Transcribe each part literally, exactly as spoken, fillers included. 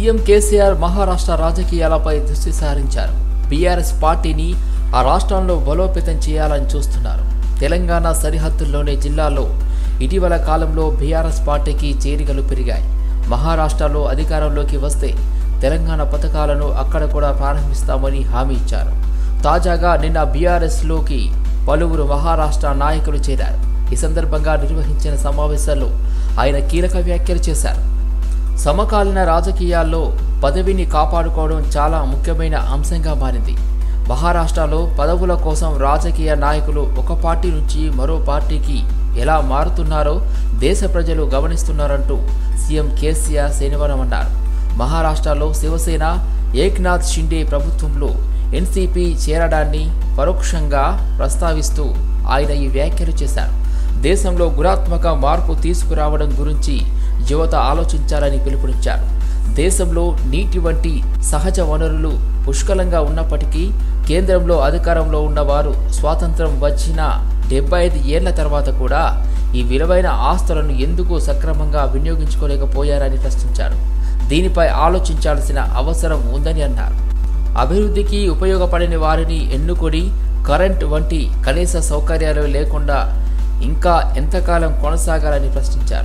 CM KCR Maharashtra రాజకీయాలపై దృష్టి సారించారు. బీఆర్ఎస్ పార్టీని ఆ రాష్ట్రంలో బలోపేతం చేయాలని చూస్తున్నారు. తెలంగాణ సరిహద్దుల్లోని జిల్లాల్లో ఇటీవల కాలంలో బీఆర్ఎస్ పార్టీకి చేరికలు పెరిగాయి. మహారాష్ట్రలో అధికారంలోకి వస్తే తెలంగాణ పథకాలను అక్కడ కూడా ప్రారంభిస్తామని హామీ ఇచ్చారు. తాజాగా నిన్న బీఆర్ఎస్లోకి పలువురు మహారాష్ట్ర నాయకులు చేరారు. ఈ సందర్భంగా నిర్వహించిన సమావేశాల్లో ఆయన కీలక వ్యాఖ్యలు చేశారు. సమకాలీన రాజకీయాల్లో పదవిని కాపాడుకోవడం చాలా ముఖ్యమైన అంశంగా మారింది. మహారాష్ట్రలో పదవుల కోసం రాజకీయ నాయకులు ఒక పార్టీ నుంచి మరో పార్టీకి ఎలా మారుతున్నారో దేశ ప్రజలు గమనిస్తున్నారంటూ సీఎం కేసీఆర్ శనివారం అన్నారు. మహారాష్ట్రలో శివసేన ఏక్నాథ్ షిండే ప్రభుత్వంలో ఎన్సీపీ చేరడాన్ని పరోక్షంగా ప్రస్తావిస్తూ ఆయన ఈ వ్యాఖ్యలు చేశారు. దేశంలో గుణాత్మక మార్పు తీసుకురావడం గురించి యువత ఆలోచించాలని పిలుపునిచ్చారు. దేశంలో నీటి వంటి సహజ వనరులు పుష్కలంగా ఉన్నప్పటికీ కేంద్రంలో అధికారంలో ఉన్నవారు స్వాతంత్రం వచ్చిన డెబ్బై ఐదు ఏళ్ల తర్వాత కూడా ఈ విలువైన ఆస్తులను ఎందుకు సక్రమంగా వినియోగించుకోలేకపోయారని ప్రశ్నించారు. దీనిపై ఆలోచించాల్సిన అవసరం ఉందని అన్నారు. అభివృద్ధికి ఉపయోగపడని వారిని ఎన్నుకొని కరెంట్ వంటి కనీస సౌకర్యాలు లేకుండా ఇంకా ఎంతకాలం కొనసాగాలని ప్రశ్నించారు.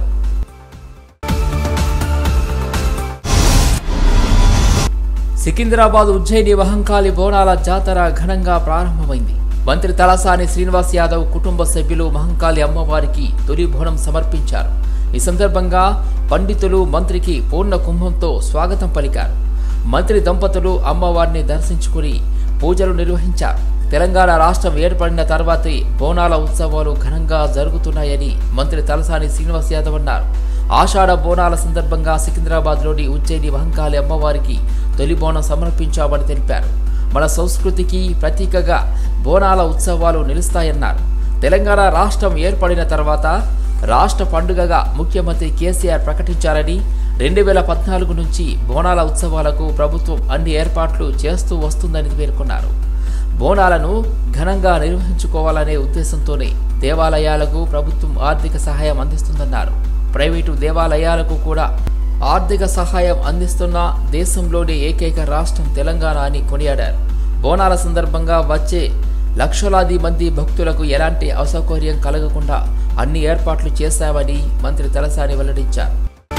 సికింద్రాబాద్ ఉజ్జయిని మహంకాళి బోనాల జాతర ఘనంగా ప్రారంభమైంది. మంత్రి తలసాని శ్రీనివాస్ యాదవ్ కుటుంబ సభ్యులు మహంకాళి అమ్మవారికి తొలి బోనం సమర్పించారు. ఈ సందర్భంగా పండితులు మంత్రికి పూర్ణ కుంభంతో స్వాగతం పలికారు. మంత్రి దంపతులు అమ్మవారిని దర్శించుకుని పూజలు నిర్వహించారు. తెలంగాణ రాష్ట్రం ఏర్పడిన తర్వాతే బోనాల ఉత్సవాలు ఘనంగా జరుగుతున్నాయని మంత్రి తలసాని శ్రీనివాస్ యాదవ్ అన్నారు. ఆషాఢ బోనాల సందర్భంగా సికింద్రాబాద్లోని ఉజ్జయిని మహంకాళి అమ్మవారికి తొలి బోనం సమర్పించామని తెలిపారు. మన సంస్కృతికి ప్రతీకగా బోనాల ఉత్సవాలు నిలుస్తాయన్నారు. తెలంగాణ రాష్ట్రం ఏర్పడిన తర్వాత రాష్ట్ర పండుగగా ముఖ్యమంత్రి కేసీఆర్ ప్రకటించారని, రెండు వేల పద్నాలుగు నుంచి బోనాల ఉత్సవాలకు ప్రభుత్వం అన్ని ఏర్పాట్లు చేస్తూ వస్తుందని పేర్కొన్నారు. బోనాలను ఘనంగా నిర్వహించుకోవాలనే ఉద్దేశంతోనే దేవాలయాలకు ప్రభుత్వం ఆర్థిక సహాయం అందిస్తుందన్నారు. ప్రైవేటు దేవాలయాలకు కూడా ఆర్థిక సహాయం అందిస్తున్న దేశంలోని ఏకైక రాష్ట్రం తెలంగాణ అని కొనియాడారు. బోనాల సందర్భంగా వచ్చే లక్షలాది మంది భక్తులకు ఎలాంటి అసౌకర్యం కలగకుండా అన్ని ఏర్పాట్లు చేశామని మంత్రి తలసాని వెల్లడించారు.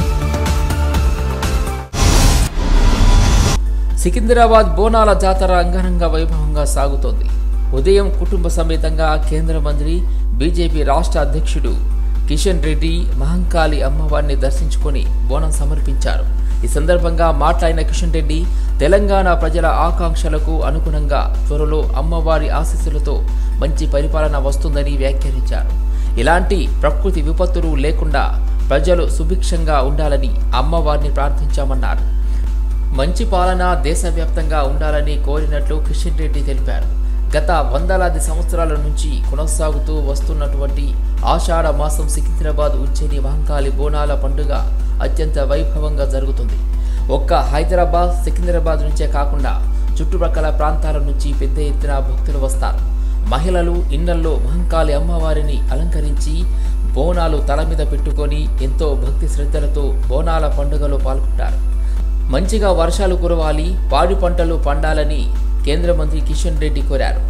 సికింద్రాబాద్ బోనాల జాతర అంగరంగ వైభవంగా సాగుతోంది. ఉదయం కుటుంబ సమేతంగా కేంద్ర మంత్రి బీజేపీ రాష్ట్ర అధ్యక్షుడు కిషన్ రెడ్డి మహంకాళి అమ్మవారిని దర్శించుకుని బోనం సమర్పించారు. ఈ సందర్భంగా మాట్లాడిన కిషన్ రెడ్డి తెలంగాణ ప్రజల ఆకాంక్షలకు అనుగుణంగా త్వరలో అమ్మవారి ఆశీస్సులతో మంచి పరిపాలన వస్తుందని వ్యాఖ్యానించారు. ఇలాంటి ప్రకృతి విపత్తులు లేకుండా ప్రజలు సుభిక్షంగా ఉండాలని అమ్మవారిని ప్రార్థించామన్నారు. మంచి పాలన దేశవ్యాప్తంగా ఉండాలని కోరినట్లు కిషన్ రెడ్డి తెలిపారు. గత వందలాది సంవత్సరాల నుంచి కొనసాగుతూ వస్తున్నటువంటి ఆషాఢ మాసం సికింద్రాబాద్ ఉజ్జయిని మహంకాళి బోనాల పండుగ అత్యంత వైభవంగా జరుగుతుంది. ఒక్క హైదరాబాద్ సికింద్రాబాద్ నుంచే కాకుండా చుట్టుప్రక్కల ప్రాంతాల నుంచి పెద్ద ఎత్తున భక్తులు వస్తారు. మహిళలు ఇళ్లల్లో మహంకాళి అమ్మవారిని అలంకరించి బోనాలు తల మీద పెట్టుకొని ఎంతో భక్తి శ్రద్ధలతో బోనాల పండుగలో పాల్గొంటారు. మంచిగా వర్షాలు కురవాలి, పాడి పంటలు పండాలని కేంద్ర మంత్రి కిషన్ రెడ్డి కోరారు.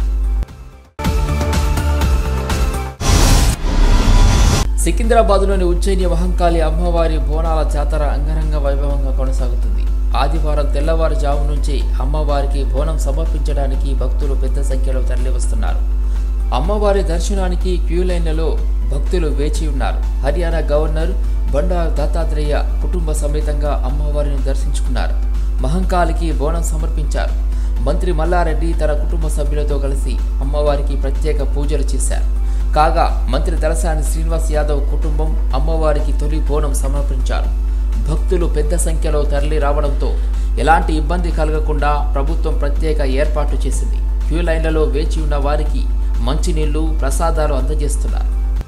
సికింద్రాబాద్లోని ఉజ్జయిని మహంకాళి అమ్మవారి బోనాల జాతర అంగరంగ వైభవంగా కొనసాగుతుంది. ఆదివారం తెల్లవారుజాము నుంచి అమ్మవారికి బోనం సమర్పించడానికి భక్తులు పెద్ద సంఖ్యలో తరలివస్తున్నారు. అమ్మవారి దర్శనానికి క్యూ లైన్లలో భక్తులు వేచి ఉన్నారు. హర్యానా గవర్నర్ బండారు దత్తాత్రేయ కుటుంబ సమేతంగా అమ్మవారిని దర్శించుకున్నారు. మహంకాళికి బోనం సమర్పించారు. మంత్రి మల్లారెడ్డి తన కుటుంబ సభ్యులతో కలిసి అమ్మవారికి ప్రత్యేక పూజలు చేశారు. కాగా మంత్రి తలసాని శ్రీనివాస్ యాదవ్ కుటుంబం అమ్మవారికి తొలి బోనం సమర్పించారు. భక్తులు పెద్ద సంఖ్యలో తరలి రావడంతో ఎలాంటి ఇబ్బంది కలగకుండా ప్రభుత్వం ప్రత్యేక ఏర్పాట్లు చేసింది. క్యూ లైన్లలో వేచి ఉన్న వారికి మంచినీళ్లు, ప్రసాదాలు అందజేస్తున్నారు.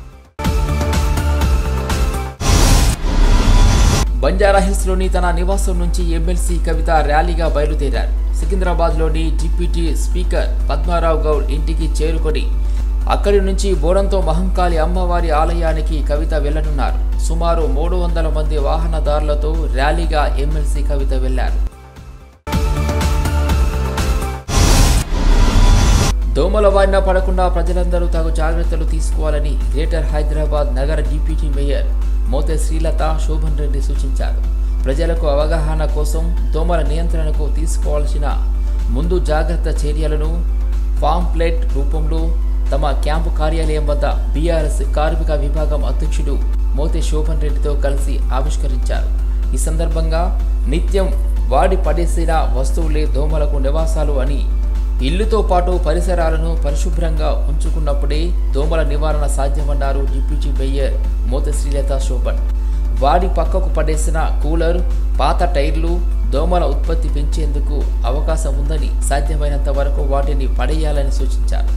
బంజారాహిల్స్లోని తన నివాసం నుంచి ఎమ్మెల్సీ కవిత ర్యాలీగా బయలుదేరారు. సికింద్రాబాద్లోని డిప్యూటీ స్పీకర్ పద్మారావు గౌడ్ ఇంటికి చేరుకొని అక్కడి నుంచి బోడంతో మహంకాళి అమ్మవారి ఆలయానికి కవిత వెళ్లనున్నారు. సుమారు మూడు వందల మంది వాహనదారులతో ర్యాలీగా ఎమ్మెల్సీ కవిత వెళ్లారు. దోమల బారిన పడకుండా ప్రజలందరూ తగు జాగ్రత్తలు తీసుకోవాలని గ్రేటర్ హైదరాబాద్ నగర డిప్యూటీ మేయర్ మోతే శ్రీలత శోభన్ రెడ్డి సూచించారు. ప్రజలకు అవగాహన కోసం దోమల నియంత్రణకు తీసుకోవాల్సిన ముందు జాగ్రత్త చర్యలను పాంప్లెట్ రూపంలో తమ క్యాంపు కార్యాలయం వద్ద బీఆర్ఎస్ కార్మిక విభాగం అధ్యక్షుడు మోతే శోభన్ రెడ్డితో కలిసి ఆవిష్కరించారు. ఈ సందర్భంగా నిత్యం వాడి పడేసిన వస్తువులే దోమలకు నివాసాలు అని, ఇల్లుతో పాటు పరిసరాలను పరిశుభ్రంగా ఉంచుకున్నప్పుడే దోమల నివారణ సాధ్యమన్నారు డిప్యూటీ మేయర్ మోతే శ్రీలత శోభన్. వాడి పక్కకు పడేసిన కూలర్, పాత టైర్లు దోమల ఉత్పత్తి పెంచేందుకు అవకాశం ఉందని సాధ్యమైనంత వరకు వాటిని పడేయాలని సూచించారు.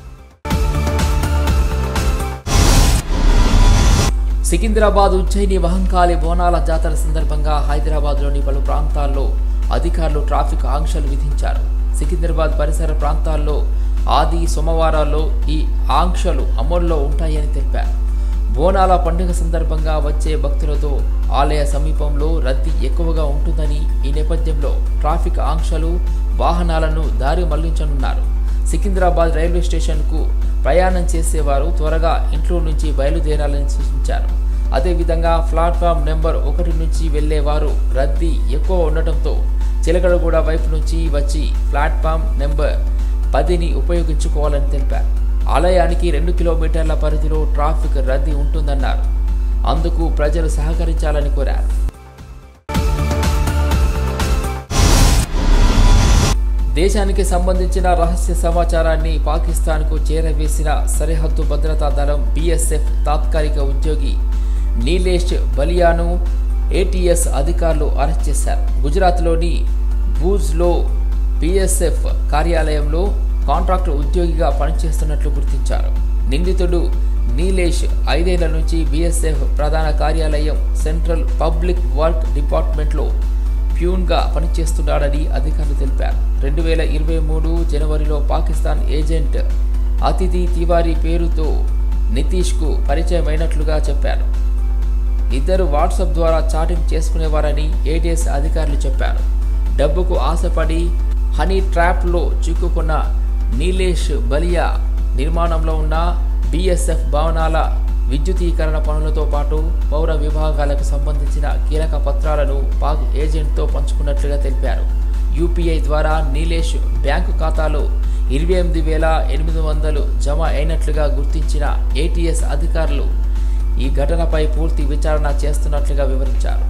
సికింద్రాబాద్ ఉజ్జయిని మహంకాళి బోనాల జాతర సందర్భంగా హైదరాబాద్లోని పలు ప్రాంతాల్లో అధికారులు ట్రాఫిక్ ఆంక్షలు విధించారు. సికింద్రాబాద్ పరిసర ప్రాంతాల్లో ఆది సోమవారాల్లో ఈ ఆంక్షలు అమల్లో ఉంటాయని తెలిపారు. బోనాల పండుగ సందర్భంగా వచ్చే భక్తులతో ఆలయ సమీపంలో రద్దీ ఎక్కువగా ఉంటుందని, ఈ నేపథ్యంలో ట్రాఫిక్ ఆంక్షలు వాహనాలను దారి మళ్లించనున్నారు. సికింద్రాబాద్ రైల్వే స్టేషన్కు ప్రయాణం చేసేవారు త్వరగా ఇంట్లో నుంచి బయలుదేరాలని సూచించారు. అదేవిధంగా ప్లాట్ఫామ్ నెంబర్ ఒకటి నుంచి వెళ్లేవారు రద్దీ ఎక్కువ ఉండటంతో చిలకడగూడ వైపు నుంచి వచ్చి ప్లాట్ఫామ్ నెంబర్ పదిని ఉపయోగించుకోవాలని తెలిపారు. ఆలయానికి రెండు కిలోమీటర్ల పరిధిలో ట్రాఫిక్ రద్దీ ఉంటుందన్నారు. అందుకు ప్రజలు సహకరించాలని కోరారు. దేశానికి సంబంధించిన రహస్య సమాచారాన్ని పాకిస్తాన్కు చేరవేసిన సరిహద్దు భద్రతా దళం బీఎస్ఎఫ్ తాత్కాలిక ఉద్యోగి నీలేష్ బలియాను ఏటీఎస్ అధికారులు అరెస్ట్ చేశారు. గుజరాత్లోని భూజ్లో బీఎస్ఎఫ్ కార్యాలయంలో కాంట్రాక్టు ఉద్యోగిగా పనిచేస్తున్నట్లు గుర్తించారు. నిందితుడు నీలేష్ ఐదేళ్ల నుంచి బీఎస్ఎఫ్ ప్రధాన కార్యాలయం సెంట్రల్ పబ్లిక్ వర్క్ డిపార్ట్మెంట్లో ప్యూన్గా పనిచేస్తున్నాడని అధికారులు తెలిపారు. రెండు వేల ఇరవై మూడు జనవరిలో పాకిస్తాన్ ఏజెంట్ అతిథి తివారీ పేరుతో నితీష్కు పరిచయం అయినట్లుగా చెప్పారు. ఇద్దరు వాట్సాప్ ద్వారా చాటింగ్ చేసుకునేవారని ఏటీఎస్ అధికారులు చెప్పారు. డబ్బుకు ఆశపడి హనీ ట్రాప్లో చిక్కుకున్న నీలేష్ బలియా నిర్మాణంలో ఉన్న బీఎస్ఎఫ్ భవనాల విద్యుతీకరణ పనులతో పాటు పౌర విభాగాలకు సంబంధించిన కీలక పత్రాలను పాక్ ఏజెంట్తో పంచుకున్నట్లుగా తెలిపారు. యూపీఐ ద్వారా నీలేష్ బ్యాంకు ఖాతాలో ఇరవై ఎనిమిది వేల ఎనిమిది వందలు జమ అయినట్లుగా గుర్తించిన ఏటీఎస్ అధికారులు ఈ ఘటనపై పూర్తి విచారణ చేస్తున్నట్లుగా వివరించారు.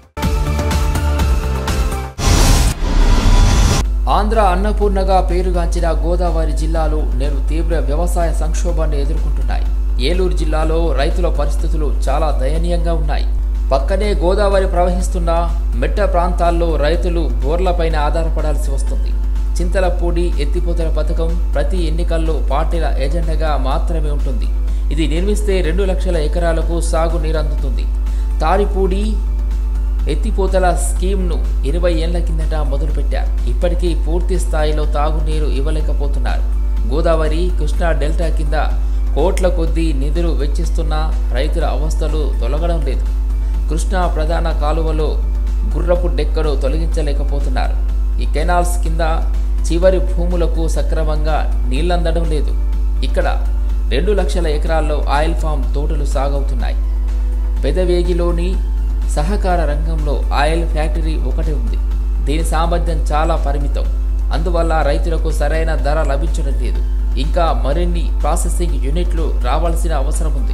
ఆంధ్ర అన్నపూర్ణగా పేరుగాంచిన గోదావరి జిల్లాలు నేడు తీవ్ర వ్యవసాయ సంక్షోభాన్ని ఎదుర్కొంటున్నాయి. ఏలూరు జిల్లాలో రైతుల పరిస్థితులు చాలా దయనీయంగా ఉన్నాయి. పక్కనే గోదావరి ప్రవహిస్తున్న మెట్ట ప్రాంతాల్లో రైతులు బోర్లపైన ఆధారపడాల్సి వస్తుంది. చింతలపూడి ఎత్తిపోతల పథకం ప్రతి ఎన్నికల్లో పార్టీల ఎజెండాగా మాత్రమే ఉంటుంది. ఇది నిర్మిస్తే రెండు లక్షల ఎకరాలకు సాగు నీరు అందుతుంది. తాడిపూడి ఎత్తిపోతల స్కీమ్ను ఇరవై ఏళ్ల కిందట మొదలుపెట్టారు. ఇప్పటికీ పూర్తి స్థాయిలో తాగునీరు ఇవ్వలేకపోతున్నారు. గోదావరి కృష్ణా డెల్టా కింద కోట్ల కొద్దీ నిధులు వెచ్చిస్తున్న రైతుల అవస్థలు తొలగడం లేదు. కృష్ణా ప్రధాన కాలువలో గుర్రపు డెక్కను తొలగించలేకపోతున్నారు. ఈ కెనాల్స్ కింద చివరి భూములకు సక్రమంగా నీళ్లందడం లేదు. ఇక్కడ రెండు లక్షల ఎకరాల్లో ఆయిల్ ఫామ్ తోటలు సాగవుతున్నాయి. పెదవేగిలోని సహకార రంగంలో ఆయిల్ ఫ్యాక్టరీ ఒకటి ఉంది. దీని సామర్థ్యం చాలా పరిమితం. అందువల్ల రైతులకు సరైన ధర లభించడం లేదు. ఇంకా మరిన్ని ప్రాసెసింగ్ యూనిట్లు రావాల్సిన అవసరం ఉంది.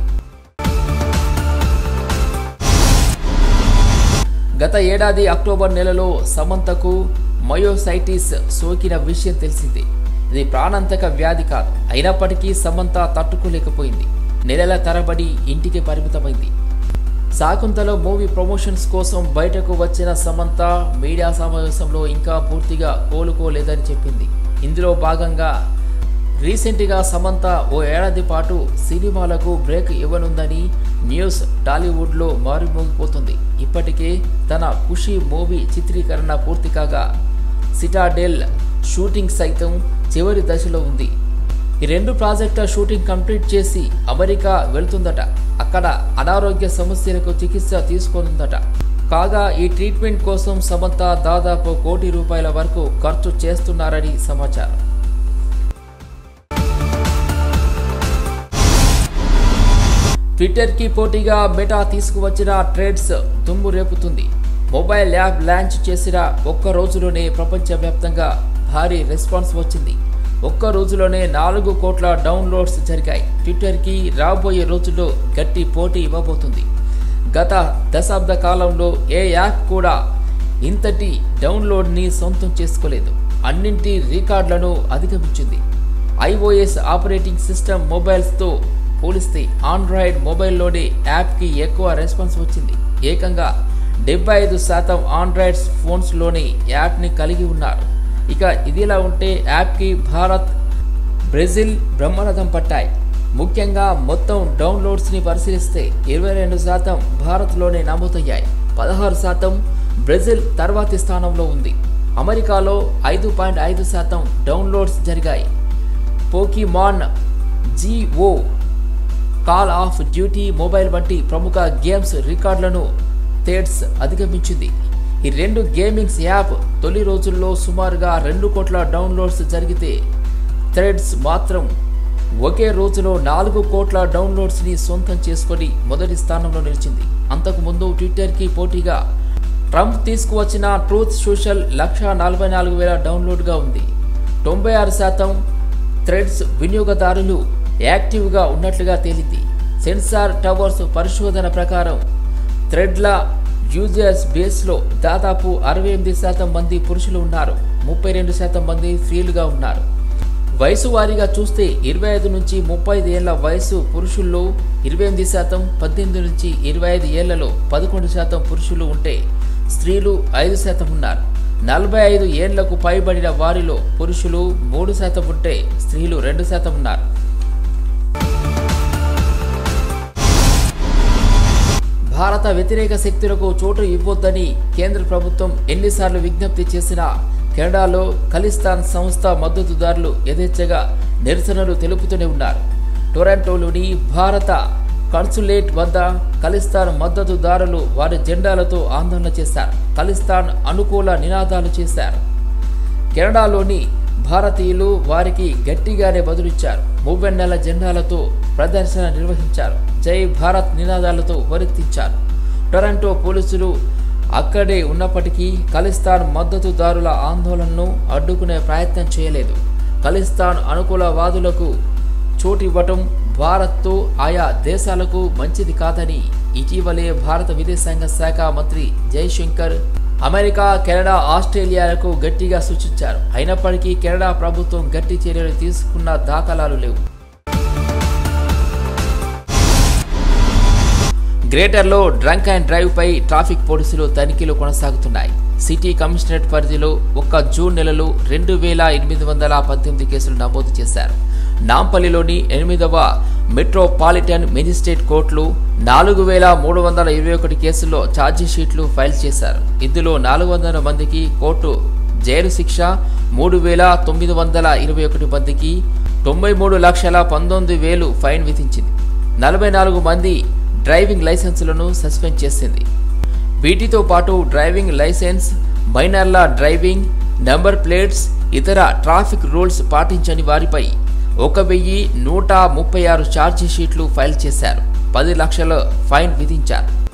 గత ఏడాది అక్టోబర్ నెలలో సమంతకు మయోసైటిస్ సోకిన విషయం తెలిసిందే. ఇది ప్రాణాంతక వ్యాధి కాదు. అయినప్పటికీ సమంత తట్టుకోలేకపోయింది. నెలల తరబడి ఇంటికి పరిమితమైంది. శాకుంతల మూవీ ప్రమోషన్స్ కోసం బయటకు వచ్చిన సమంత మీడియా సమావేశంలో ఇంకా పూర్తిగా కోలుకోలేదని చెప్పింది. ఇందులో భాగంగా రీసెంట్గా సమంత ఓ ఏడాది పాటు సినిమాలకు బ్రేక్ ఇవ్వనుందని న్యూస్ టాలీవుడ్లో మారుమోగిపోతుంది. ఇప్పటికే తన ఖుషి మూవీ చిత్రీకరణ పూర్తి కాగా సిటాడెల్ షూటింగ్ సైతం చివరి దశలో ఉంది. ఈ రెండు ప్రాజెక్టుల షూటింగ్ కంప్లీట్ చేసి అమెరికా వెళ్తుందట. అక్కడ అనారోగ్య సమస్యలకు చికిత్స తీసుకోనుందట. కాగా ఈ ట్రీట్మెంట్ కోసం సమంత దాదాపు కోటి రూపాయల వరకు ఖర్చు చేస్తున్నారని సమాచారం. ట్విట్టర్కి పోటీగా మెటా తీసుకువచ్చిన ట్రెడ్స్ దుమ్ము రేపుతుంది. మొబైల్ యాప్ లాంచ్ చేసిన ఒక్క రోజులోనే ప్రపంచవ్యాప్తంగా భారీ రెస్పాన్స్ వచ్చింది. ఒక్క రోజులోనే నాలుగు కోట్ల డౌన్లోడ్స్ జరిగాయి. ట్విట్టర్కి రాబోయే రోజుల్లో గట్టి పోటీ ఇవ్వబోతుంది. గత దశాబ్ద కాలంలో ఏ యాప్ కూడా ఇంతటి డౌన్లోడ్ని సొంతం చేసుకోలేదు. అన్నింటి రికార్డులను అధిగమించింది. ఐఓఎస్ ఆపరేటింగ్ సిస్టమ్ మొబైల్స్తో పోలిస్తే ఆండ్రాయిడ్ మొబైల్లోనే యాప్కి ఎక్కువ రెస్పాన్స్ వచ్చింది. ఏకంగా డెబ్బై ఐదు శాతం ఆండ్రాయిడ్ ఫోన్స్లోనే యాప్ని కలిగి ఉన్నారు. ఇక ఇదిలా ఉంటే యాప్కి భారత్, బ్రెజిల్ బ్రహ్మరథం పట్టాయి. ముఖ్యంగా మొత్తం డౌన్లోడ్స్ని పరిశీలిస్తే ఇరవై రెండు శాతం భారత్లోనే నమోదయ్యాయి. పదహారు శాతం బ్రెజిల్ తర్వాతి స్థానంలో ఉంది. అమెరికాలో ఐదు పాయింట్ ఐదు శాతం డౌన్లోడ్స్ జరిగాయి. Pokemon, go, call of duty mobile వంటి ప్రముఖ గేమ్స్ రికార్డులను థ్రెడ్స్ అధిగమించింది. ఈ రెండు గేమింగ్స్ యాప్ తొలి రోజుల్లో సుమారుగా రెండు కోట్ల డౌన్లోడ్స్ జరిగితే థ్రెడ్స్ మాత్రం ఒకే రోజులో నాలుగు కోట్ల డౌన్లోడ్స్ని సొంతం చేసుకొని మొదటి స్థానంలో నిలిచింది. అంతకుముందు ట్విట్టర్కి పోటీగా ట్రంప్ తీసుకువచ్చిన ట్రూత్ సోషల్ లక్ష నలభై నాలుగు వేల డౌన్లోడ్గా ఉంది. తొంభై ఆరు శాతం థ్రెడ్స్ వినియోగదారులు యాక్టివ్గా ఉన్నట్లుగా తేలింది. సెన్సార్ టవర్స్ పరిశోధన ప్రకారం థ్రెడ్ల యూజర్స్ బేస్లో దాదాపు అరవై ఎనిమిది శాతం మంది పురుషులు ఉన్నారు. ముప్పై రెండు శాతం మంది స్త్రీలుగా ఉన్నారు. వయసు వారీగా చూస్తే ఇరవై ఐదు నుంచి ముప్పై ఐదు ఏళ్ల వయసు పురుషుల్లో ఇరవై ఎనిమిది శాతం, పద్దెనిమిది నుంచి ఇరవై ఐదు ఏళ్లలో పదకొండు శాతం పురుషులు ఉంటే స్త్రీలు ఐదు శాతం ఉన్నారు. నలభై ఐదు ఏళ్లకు పైబడిన వారిలో పురుషులు మూడు శాతం ఉంటే స్త్రీలు రెండు శాతం ఉన్నారు. భారత వ్యతిరేక శక్తులకు చోటు ఇవ్వొద్దని కేంద్ర ప్రభుత్వం ఎన్నిసార్లు విజ్ఞప్తి చేసినా కెనడాలో ఖలిస్తాన్ సంస్థ మద్దతుదారులు యథేచ్ఛగా నిరసనలు తెలుపుతూనే ఉన్నారు. టొరంటోలోని భారత కన్సులేట్ వద్ద ఖలిస్తాన్ మద్దతుదారులు వారి జెండాలతో ఆందోళన చేశారు. ఖలిస్తాన్ అనుకూల నినాదాలు చేశారు. కెనడాలోని భారతీయులు వారికి గట్టిగానే బదులిచ్చారు. మూవెన్నెల జెండాలతో ప్రదర్శన నిర్వహించారు. జై భారత్ నినాదాలతో హోరెత్తించారు. టొరంటో పోలీసులు అక్కడే ఉన్నప్పటికీ ఖలిస్తాన్ మద్దతుదారుల ఆందోళనను అడ్డుకునే ప్రయత్నం చేయలేదు. ఖలిస్తాన్ అనుకూలవాదులకు చోటివ్వటం భారత్తో ఆయా దేశాలకు మంచిది కాదని ఇటీవలే భారత విదేశాంగ శాఖ మంత్రి జైశంకర్ అమెరికా, కెనడా, ఆస్ట్రేలియాలకు గట్టిగా సూచించారు. అయినప్పటికీ కెనడా ప్రభుత్వం గట్టి చర్యలు తీసుకున్న దాఖలాలు లేవు. గ్రేటర్లో డ్రంక్ అండ్ డ్రైవ్ పై ట్రాఫిక్ పోలీసులు తనిఖీలు కొనసాగుతున్నాయి. సిటీ కమిషనరేట్ పరిధిలో ఒక్క జూన్ నెలలో రెండు వేల ఎనిమిది వందల పద్దెనిమిది కేసులు నమోదు చేశారు. నాంపల్లిలోని ఎనిమిదవ మెట్రోపాలిటన్ మెజిస్ట్రేట్ కోర్టులు నాలుగు వేల మూడు వందల ఇరవై ఒకటి కేసుల్లో ఛార్జిషీట్లు ఫైల్ చేశారు. ఇందులో నాలుగు వందల మందికి కోర్టు జైలు శిక్ష, మూడు వేల తొమ్మిది వందల ఇరవై ఒకటి మందికి తొంభై మూడు లక్షల పంతొమ్మిది వేలు ఫైన్ విధించింది. నలభై నాలుగు మంది డ్రైవింగ్ లైసెన్సులను సస్పెండ్ చేసింది. వీటితో పాటు డ్రైవింగ్ లైసెన్స్, మైనర్ల డ్రైవింగ్, నంబర్ ప్లేట్స్, ఇతర ట్రాఫిక్ రూల్స్ పాటించని వారిపై ఒక వెయ్యి నూట ముప్పై ఆరు ఛార్జీ షీట్లు ఫైల్ చేశారు. పది లక్షల ఫైన్ విధించారు.